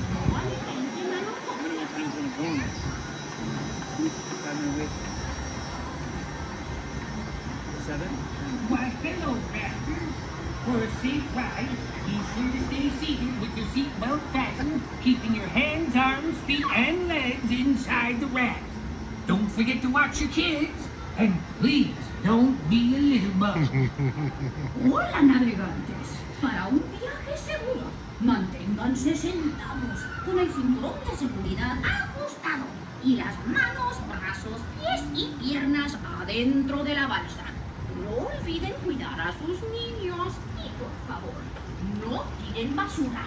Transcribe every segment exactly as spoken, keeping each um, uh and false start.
Seven? Why, hello, rafters. For a safe ride, be sure to stay seated with your seatbelt fastened, keeping your hands, arms, feet, and legs inside the raft. Don't forget to watch your kids, and please don't be a little bug. Hola, navegantes. Para un viaje seguro, manténganse sentados con el cinturón de seguridad ajustado y las manos, brazos, pies y piernas adentro de la balsa. No olviden cuidar a sus niños y, por favor, no tiren basura.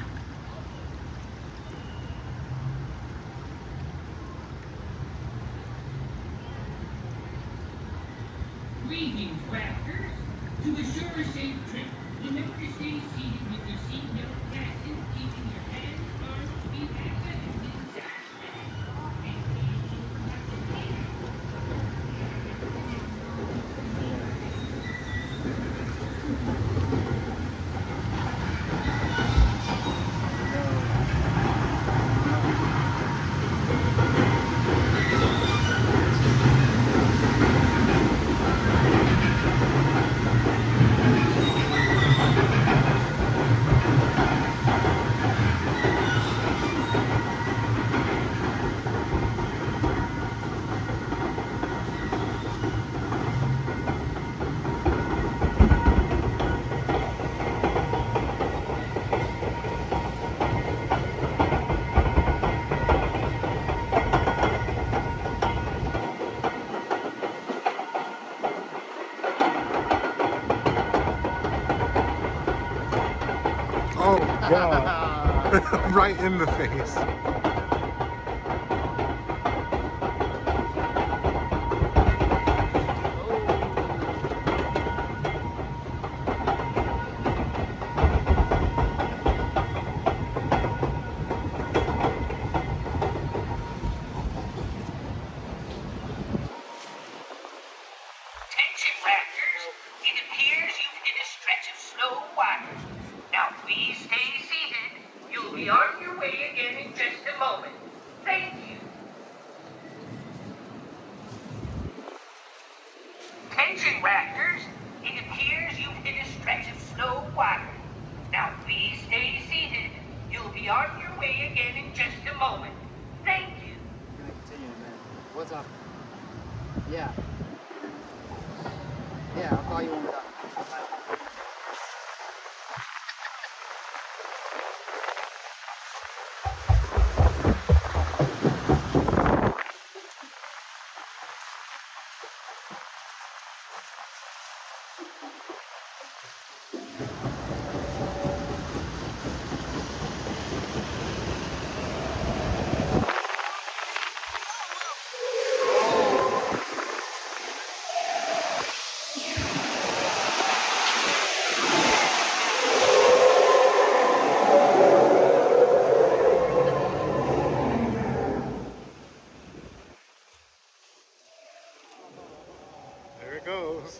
Greetings, rafters. To assure a safe trip, remember to stay seated with your seatbelt fastened, keeping your hands, arms, feet, and legs inside. Oh God, right in the face. Attention, rafters. It appears you've hit a stretch of snow water. Now please stay seated. You'll be on your way again in just a moment. Thank you. I'm gonna continue, man. What's up? Yeah. Yeah, I'll call you when we're done. Bye. There it goes.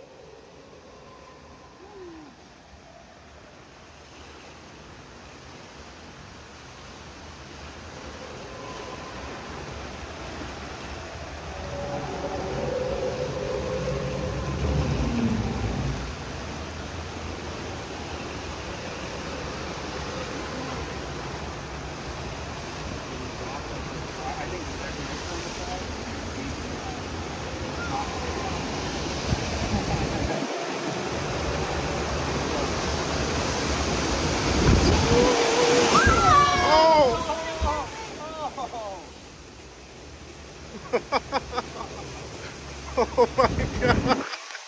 Oh my God.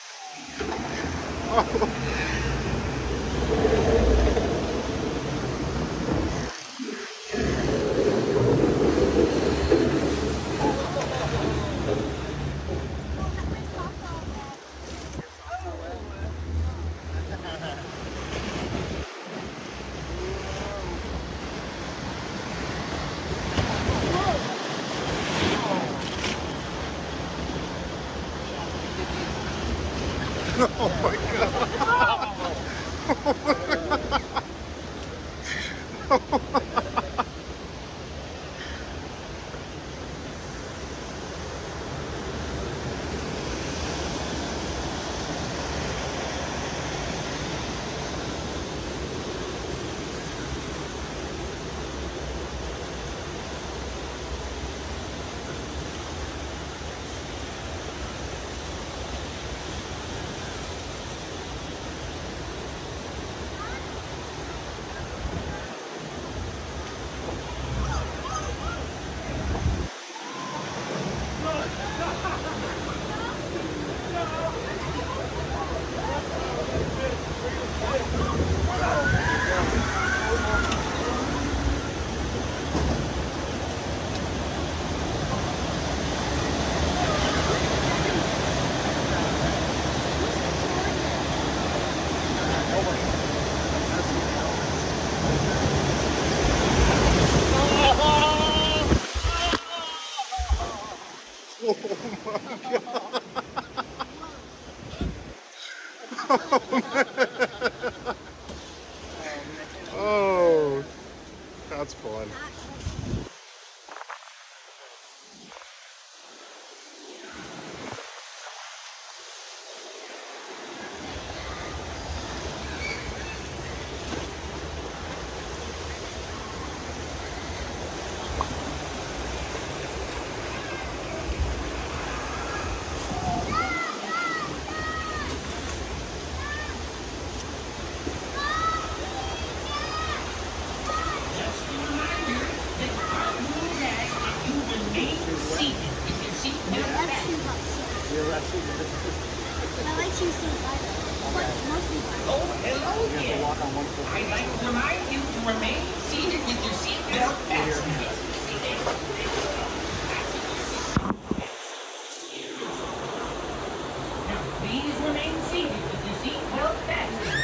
Oh. Oh my God. Oh my God. Oh, that's fun. I like choosing butter. But mostly butter. Oh, hello again. I'd like to remind you to remain seated with your seatbelt fastened. Now, please remain seated with your seatbelt fastened.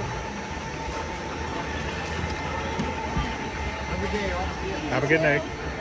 Have a good night.